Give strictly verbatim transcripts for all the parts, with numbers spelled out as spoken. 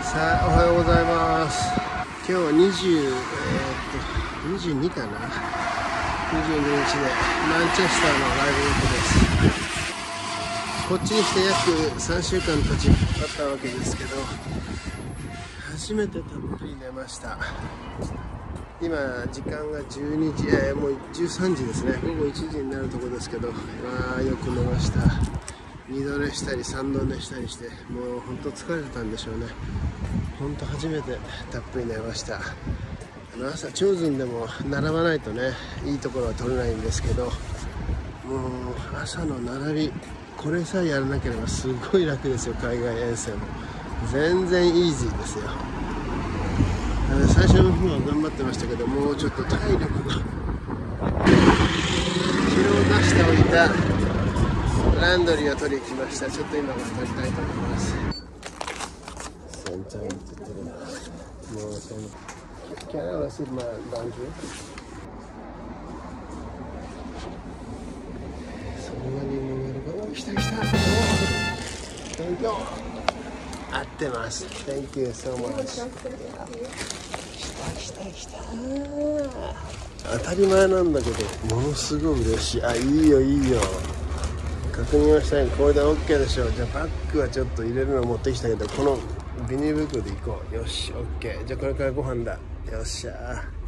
さあ、おはようございます。今日はにじゅう、えー、っとにじゅうにかな、にじゅうににちでマンチェスターのライブウィークです。こっちに来て約さんしゅうかんたちあったわけですけど、初めてたっぷり寝ました。今時間がじゅうにじ、えー、もうじゅうさんじですね。午後いちじになるところですけど、まあよく寝ました。にど寝したりさんど寝したりして、もう本当疲れてたんでしょうね。本当初めてたっぷり寝ました。あの朝長順でも並ばないとね、いいところは取れないんですけど、もう朝の並びこれさえやらなければすごい楽ですよ。海外遠征も全然イージーですよ。最初の方は頑張ってましたけど、もうちょっと体力が昨日出しておいたランドリーを取りに来ました。ちょっと今から取りたいと思います。センチャーにつってる。もうそのキャラはすぐまあランドリー。そんなにもやるか。お、来た来た。Thank you。合ってます。Thank you so much。来た来た来た。当たり前なんだけど、ものすごい嬉しい。あ、いいよいいよ。確認はしたい。これで OK でしょう。じゃあバッグはちょっと入れるの持ってきたけど、このビニール袋で行こう。よし OK。 じゃあこれからご飯だ。よっしゃー。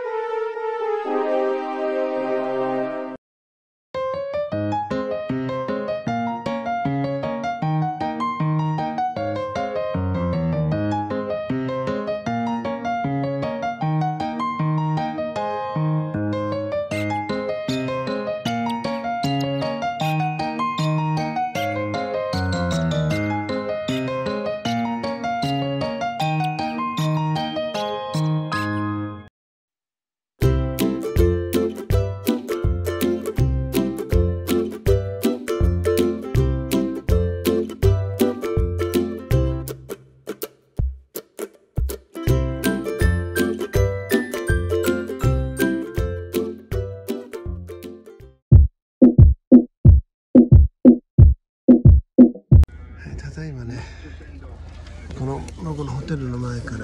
ただいまね、この僕のホテルの前からウ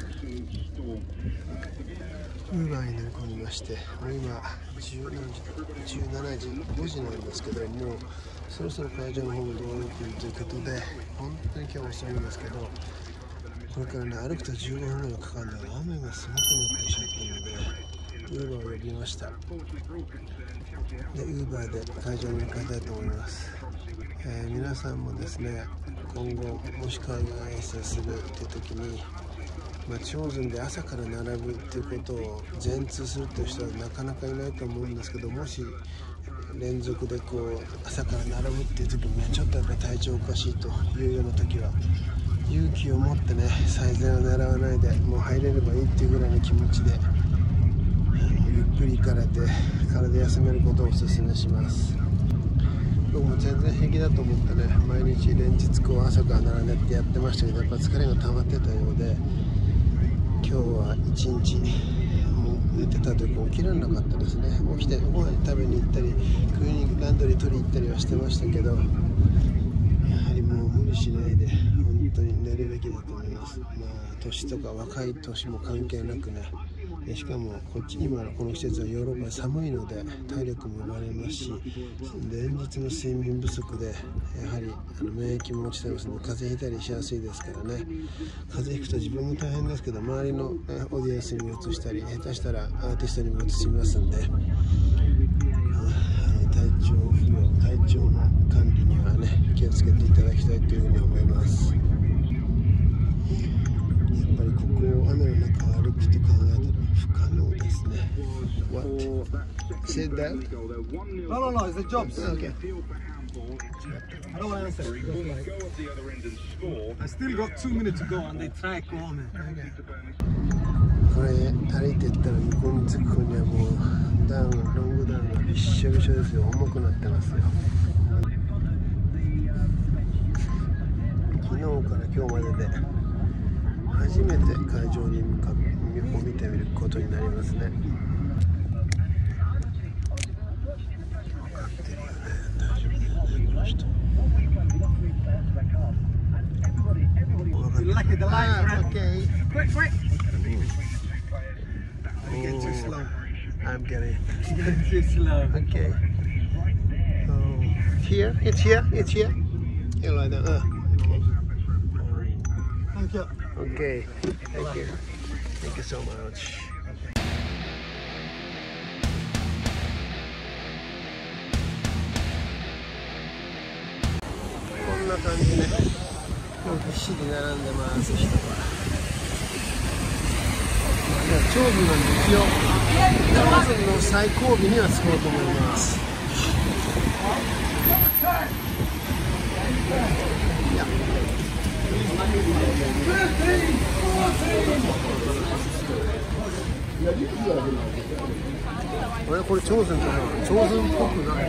ーバーに乗り込みまして、もう今じゅう何時だ、じゅうしちじ、ごじなんですけど、もうそろそろ会場の方も動いているということで、本当に今日遅いんですけど、これからね歩くとじゅうごふんぐらいかかるんだけど、雨がすごくなってきちゃったのでウーバーを呼びました。でウーバーで会場に向かいたいと思います。えー、皆さんもですね、今後もし海外遠征するっていう時に、まあ、長順で朝から並ぶっていうことを全通するっていう人はなかなかいないと思うんですけど、もし連続でこう朝から並ぶっていう時にね、ちょっとやっぱり体調おかしいというような時は勇気を持ってね、最善を狙わないでもう入れればいいっていうぐらいの気持ちでゆっくり行かれて体休めることをお勧めします。僕も全然平気だと思ってね、毎日連日こう朝から並んでってやってましたけど、やっぱ疲れが溜まってたようで、今日は一日もう寝てたというか起きられなかったですね。起きてご飯食べに行ったりクリーニングランドリー取りに行ったりはしてましたけど、やはりもう無理しないで本当に寝るべきだと思います。まあ年とか若い年も関係なくね、しかもこっち今のこの季節はヨーロッパ寒いので体力も生まれますし、連日の睡眠不足でやはりあの免疫も落ちてますので風邪ひいたりしやすいですからね。風邪ひくと自分も大変ですけど、周りのオーディエンスにも移したり、下手したらアーティストにも移しますんで、体調不良、体調の管理にはね気をつけていただきたいというふうに思います。やっぱりここを雨の中歩くと考えたら不可能ですね。What? Sit down? No, no, no, it's a job. Okay. I don't want to answer. I still got two minutes to go and they try to call me. これ歩いていったら向こうに着く頃にはもうダウン、ロングダウンがびっしょびしょですよ。重くなってますよ。昨日から今日までで初めて会場に向かってを見てみることになりますね。分かってるよね。大丈夫だよね、この人。分かる lucky the light. Ah, okay. Quick, quick. Oh, Get too slow. I'm getting it. Get too slow. Okay. Oh, here, it's here, it's here. You like that? Uh, okay. Thank you. Okay. Thank you. Thank you so much. こんな感じで、もうぎっしり並んでます人が。いや、長寿なんですよ。長寿の最後尾には着こうと思います。いや。あれこれ長寿かな。長寿っぽくない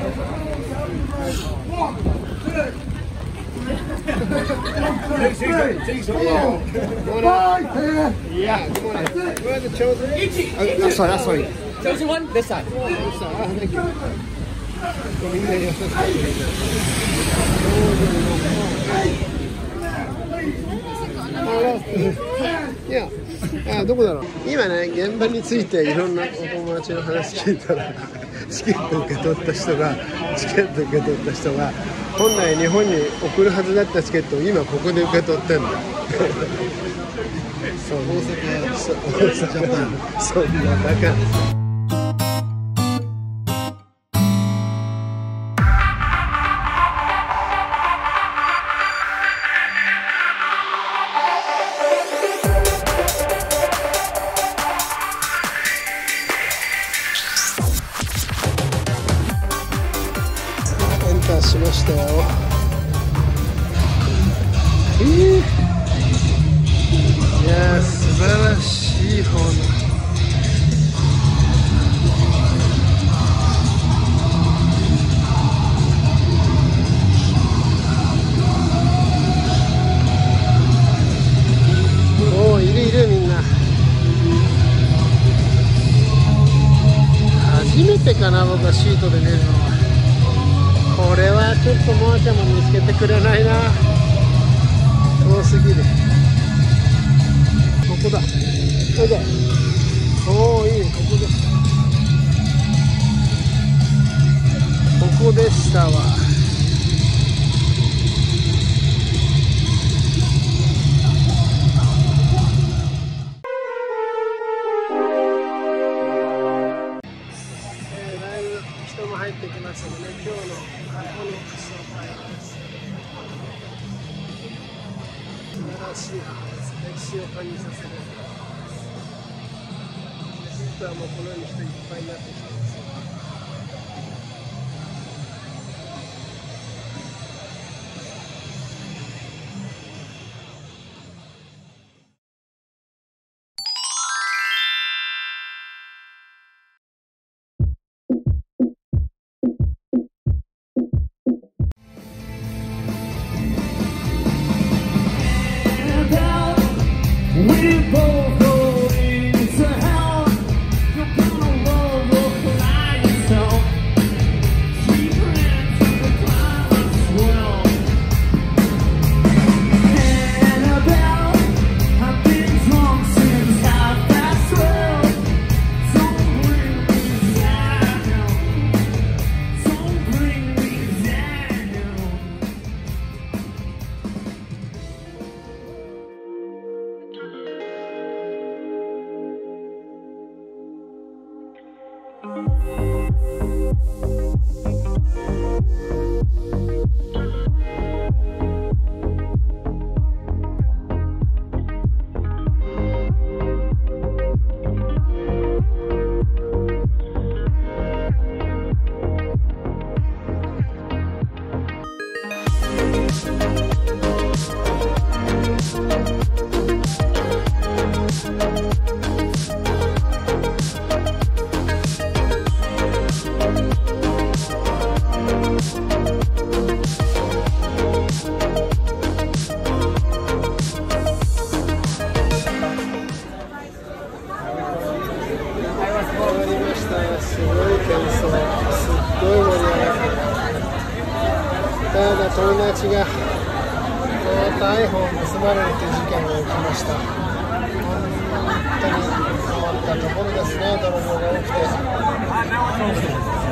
。Yeah, good morning. Where's the chosen? Oh, oh, sorry, sorry. Chosen one, this side. This side. Ah, thank you. みんな優しくいや、あ、どこだろう。今ね、現場についていろんなお友達の話聞いたら、チケット受け取った人が、チケット受け取った人が、本来日本に送るはずだったチケットを今ここで受け取ってんだ。そう、大阪、そう、大阪、そんなバカ。しましたよ。えー、いや素晴らしい方のおお、いるいるみんな。初めてかな、僕はシートで見るのは。これはちょっとモアちゃんも見つけてくれないな。遠すぎる。ここだ。ここだ。おお、いい、ここでした。ここでしたわ。えー、だいぶ人も入ってきましたので、今日の箱の紹介です。素晴らしい歴史を感じさせる。実はもうこのように人いっぱいになってきています。 We both go into hell. You're gonna love or fly yourself. Keep hands in the clouds swell. Annabelle, I've been drunk since half past twelve. Don't bring me down. Don't bring me down. 盗まれるという事件が起きました。本当に困ったところですね、泥棒が多くて。